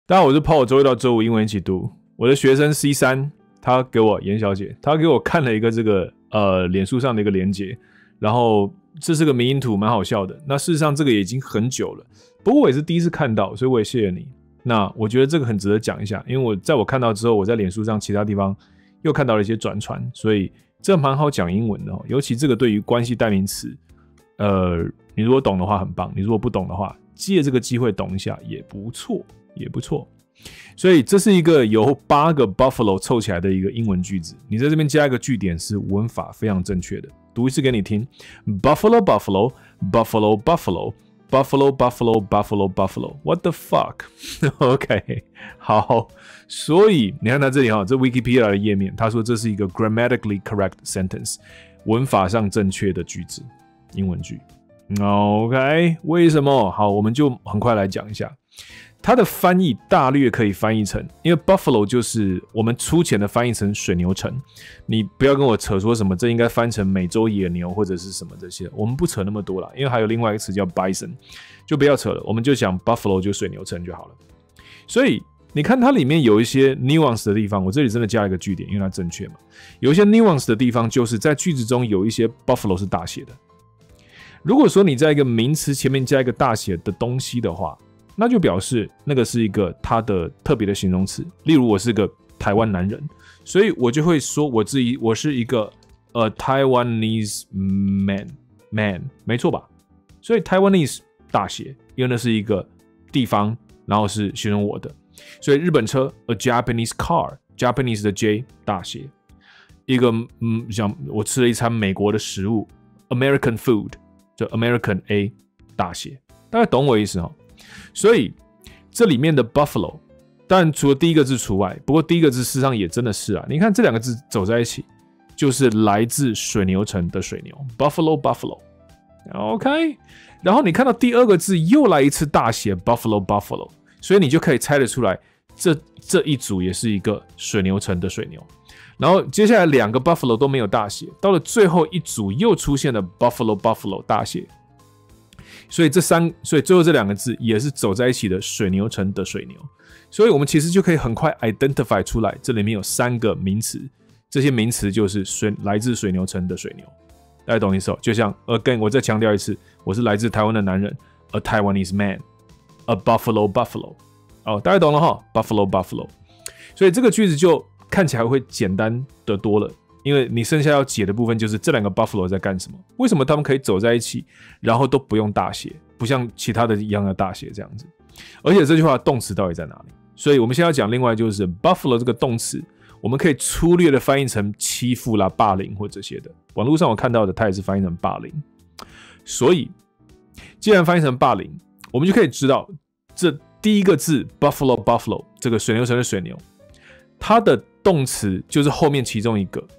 大家好，我是 Paul， 周一到周五英文一起读。我的学生 C3， 他给我严小姐，他给我看了一个这个脸书上的一个连结，然后这是个迷因图，蛮好笑的。那事实上这个也已经很久了，不过我也是第一次看到，所以我也谢谢你。那我觉得这个很值得讲一下，因为我看到之后，我在脸书上其他地方又看到了一些转传，所以这蛮好讲英文的哦。尤其这个对于关系代名词，你如果懂的话很棒，你如果不懂的话，借这个机会懂一下也不错，也不错。所以这是一个由8个 buffalo 凑起来的一个英文句子，你在这边加一个句点是文法非常正确的。读一次给你听 ：Buffalo, Buffalo, Buffalo, Buffalo, Buffalo, Buffalo, Buffalo, Buffalo. What the fuck? OK， 好。所以你看它这里哈，这 Wikipedia 的页面，他说这是一个 grammatically correct sentence， 文法上正确的句子，英文句。OK， 为什么？好，我们就很快来讲一下。它的翻译大略可以翻译成，因为 buffalo 就是我们粗浅的翻译成水牛城，你不要跟我扯说什么这应该翻成美洲野牛或者是什么这些，我们不扯那么多啦，因为还有另外一个词叫 bison， 就不要扯了，我们就讲 buffalo 就水牛城就好了。所以你看它里面有一些 nuance 的地方，我这里真的加了一个句点，因为它正确嘛。有一些 nuance 的地方就是在句子中有一些 buffalo 是大写的。如果说你在一个名词前面加一个大写的东西的话，那就表示那个是一个它的特别的形容词。例如我是个台湾男人，所以我就会说我是一个Taiwanese man， 没错吧？所以 Taiwanese 大写，因为那是一个地方，然后是形容我的。所以日本车 a Japanese car， Japanese 的 J 大写。一个像我吃了一餐美国的食物 American food， 就 American A 大写，大概懂我意思哦。所以这里面的 buffalo， 当然除了第一个字除外，不过第一个字事实上也真的是啊。你看这两个字走在一起，就是来自水牛城的水牛 ，buffalo buffalo。OK， 然后你看到第二个字又来一次大写 buffalo buffalo， 所以你就可以猜得出来，这一组也是一个水牛城的水牛。然后接下来两个 buffalo 都没有大写，到了最后一组又出现了 buffalo buffalo 大写。所以最后这两个字也是走在一起的水牛城的水牛，所以我们其实就可以很快 identify 出来，这里面有3个名词，这些名词就是来自水牛城的水牛，大家懂意思哦？就像again， 我再强调一次，我是来自台湾的男人 ，a Taiwanese man，a buffalo buffalo， 哦，大家懂了哈 ，buffalo buffalo， 所以这个句子就看起来会简单得多了。因为你剩下要解的部分就是这两个 buffalo 在干什么？为什么他们可以走在一起，然后都不用大写，不像其他的一样的大写这样子？而且这句话的动词到底在哪里？所以我们现在要讲另外就是 buffalo 这个动词，我们可以粗略的翻译成欺负啦、霸凌或这些的。网络上我看到的，它也是翻译成霸凌。所以既然翻译成霸凌，我们就可以知道这第一个字 buffalo buffalo 这个水牛城的水牛，它的动词就是后面其中一个。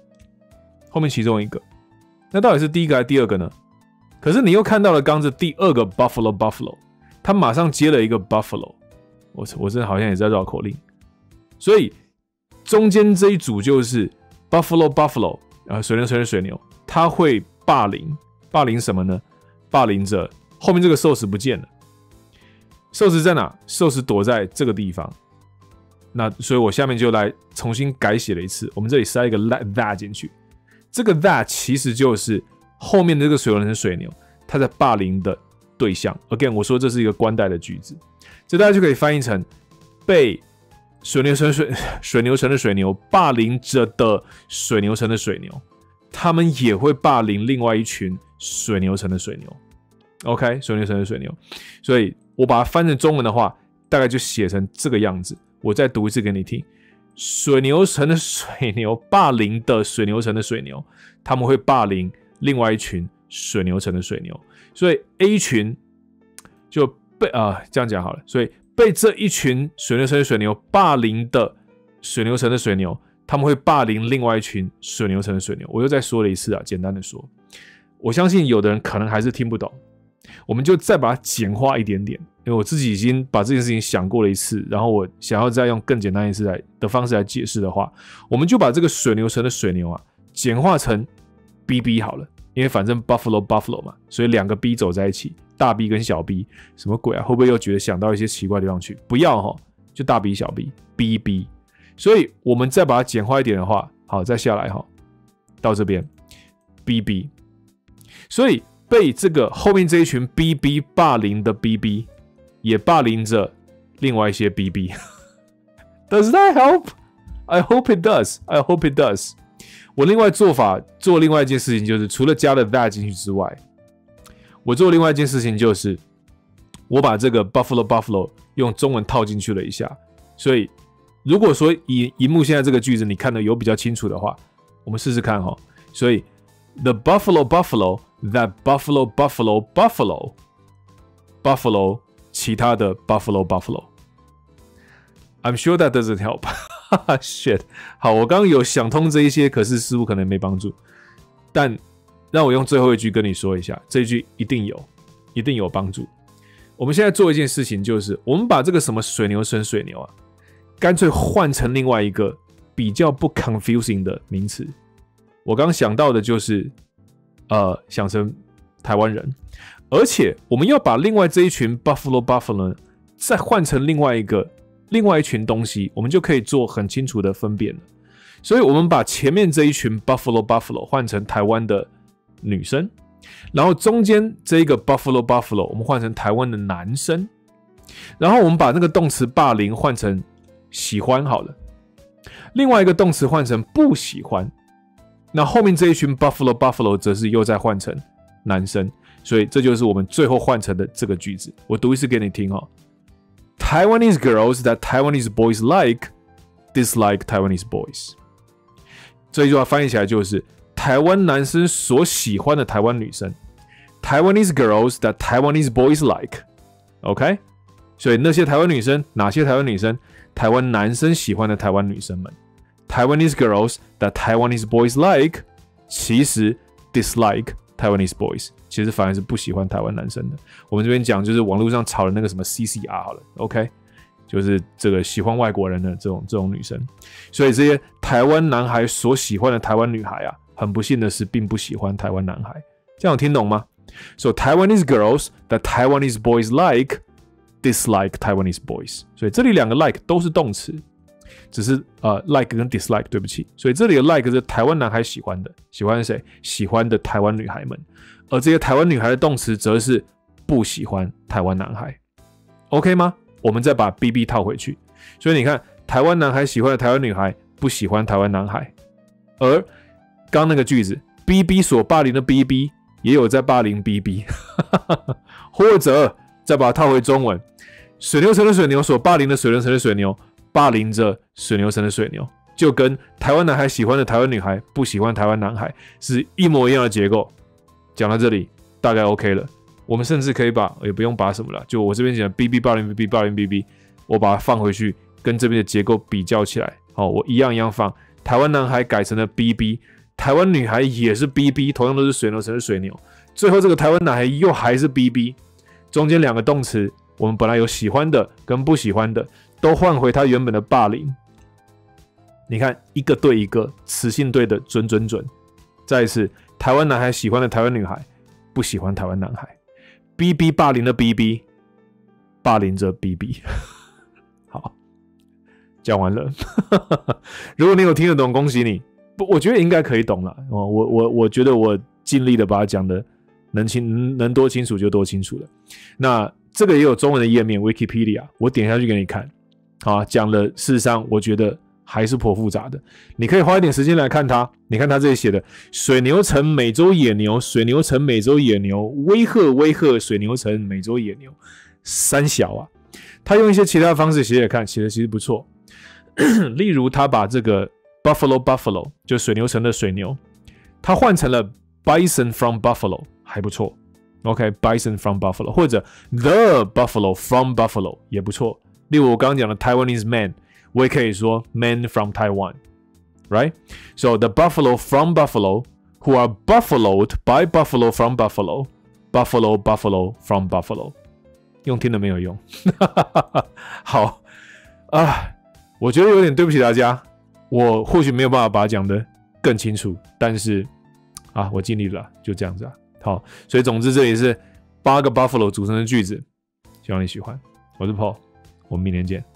那到底是第一个还是第二个呢？可是你又看到了刚这第二个 buffalo buffalo， 它马上接了一个 buffalo， 我真的好像也在绕口令，所以中间这一组就是 buffalo buffalo， 水牛城的水牛，它会霸凌什么呢？霸凌着后面这个受词不见了，受词在哪？受词躲在这个地方。那所以我下面就来重新改写了一次，我们这里塞一个 that 进去。这个 that 其实就是后面的这个水牛城水牛，它在霸凌的对象。Again， 我说这是一个关代的句子，这大家就可以翻译成被水牛城的水牛霸凌着的水牛城的水牛，他们也会霸凌另外一群水牛城的水牛。OK， 水牛城的水牛，所以我把它翻成中文的话，大概就写成这个样子。我再读一次给你听。水牛城的水牛霸凌的水牛城的水牛，他们会霸凌另外一群水牛城的水牛，所以 A 群就被这样讲好了，所以被这一群水牛城的水牛霸凌的水牛城的水牛，他们会霸凌另外一群水牛城的水牛。我又再说了一次啊，简单的说，我相信有的人可能还是听不懂，我们就再把它简化一点点。因为我自己已经把这件事情想过了一次，然后我想要再用更简单的方式来解释的话，我们就把这个水牛城的水牛啊简化成 BB 好了，因为反正 buffalo 嘛，所以两个 B 走在一起，大 B 跟小 B， 什么鬼啊？会不会又觉得想到一些奇怪的地方去？不要齁， 就大 B 小 B，BB。所以我们再把它简化一点的话，好，再下来哈，到这边 BB。所以被这个后面这一群 BB 霸凌的 BB， 也霸凌着另外一些 BB。Does that help? I hope it does. I hope it does. 我另外做另外一件事情，就是除了加了 that 进去之外，我做另外一件事情就是，我把这个 Buffalo 用中文套进去了一下。所以，如果说以荧幕现在这个句子你看的有比较清楚的话，我们试试看哈。所以 ，the Buffalo that Buffalo 其他的 Buffalo。I'm sure that doesn't help. Shit. 好，我刚刚有想通这一些，可是似乎可能没帮助。但让我用最后一句跟你说一下，这一句一定有帮助。我们现在做一件事情，就是我们把这个什么水牛城水牛啊，干脆换成另外一个比较不 confusing 的名词。我刚想到的就是想成台湾人，而且我们要把另外这一群 Buffalo 呢，再换成另外一群东西，我们就可以做很清楚的分辨了。所以我们把前面这一群 Buffalo 换成台湾的女生，然后中间这一个 Buffalo 我们换成台湾的男生，然后我们把那个动词霸凌换成喜欢好了，另外一个动词换成不喜欢，那后面这一群 Buffalo 则是又再换成男生，所以这就是我们最后换成的这个句子。我读一次给你听哦。Taiwanese girls that Taiwanese boys dislike Taiwanese boys。这一句话翻译起来就是台湾男生所喜欢的台湾女生 ，Taiwanese girls that Taiwanese boys like。OK， 所以那些台湾女生，哪些台湾女生？台湾男生喜欢的台湾女生们 ，Taiwanese girls that Taiwanese boys like， 其实 dislike Taiwanese boys。其实反而是不喜欢台湾男生的。我们这边讲就是网络上炒的那个什么 CCR 好了 ，OK， 就是这个喜欢外国人的这种女生。所以这些台湾男孩所喜欢的台湾女孩啊，很不幸的是并不喜欢台湾男孩。这样有听懂吗？ So Taiwanese girls that Taiwanese boys dislike Taiwanese boys。所以这里两个 like 都是动词，只是like 跟 dislike， 对不起。所以这里的 like 是台湾男孩喜欢的，喜欢谁？喜欢的台湾女孩们。而这些台湾女孩的动词则是不喜欢台湾男孩 ，OK 吗？我们再把 BB 套回去，所以你看，台湾男孩喜欢的台湾女孩不喜欢台湾男孩，而刚那个句子 ，BB 所霸凌的 BB 也有在霸凌 BB， 或者再把它套回中文，水牛城的水牛所霸凌的水牛城的水牛，霸凌着水牛城的水牛，就跟台湾男孩喜欢的台湾女孩不喜欢台湾男孩是一模一样的结构。讲到这里大概 OK 了，我们甚至可以把也不用把什么了，就我这边讲 BB 霸凌 BB 霸凌 BB， 我把它放回去跟这边的结构比较起来，好，我一样放，台湾男孩改成了 BB， 台湾女孩也是 BB， 同样都是水牛城的水牛，最后这个台湾男孩又还是 BB， 中间两个动词我们本来有喜欢的跟不喜欢的都换回它原本的霸凌，你看一个对一个，词性对的准。再一次，台湾男孩喜欢的台湾女孩不喜欢台湾男孩 ，BB 霸凌的 BB 霸凌着 BB。好，讲完了。如果你有听得懂，恭喜你。我觉得应该可以懂了。我觉得我尽力的把它讲的能多清楚就多清楚了。那这个也有中文的页面 Wikipedia， 我点下去给你看。好，讲了，事实上我觉得还是颇复杂的。你可以花一点时间来看它。你看它这里写的水牛城美洲野牛，水牛城美洲野牛，威吓水牛城美洲野牛，三小啊。他用一些其他的方式写写看，写的其实不错。例如他把这个 Buffalo 就水牛城的水牛，他换成了 Bison from Buffalo， 还不错。OK， Bison from Buffalo， 或者 The Buffalo from Buffalo 也不错。例如我刚刚讲的 Taiwanese man， 我也可以说 Man from Taiwan，right？ So the Buffalo from Buffalo who are buffaloed by Buffalo from Buffalo， from Buffalo， 用听的没有用。好啊，我觉得有点对不起大家，我或许没有办法把它讲得更清楚，但是啊，我尽力了，就这样子啊。好，所以总之这里是8个 Buffalo 组成的句子，希望你喜欢。我是 Paul， 我们明天见。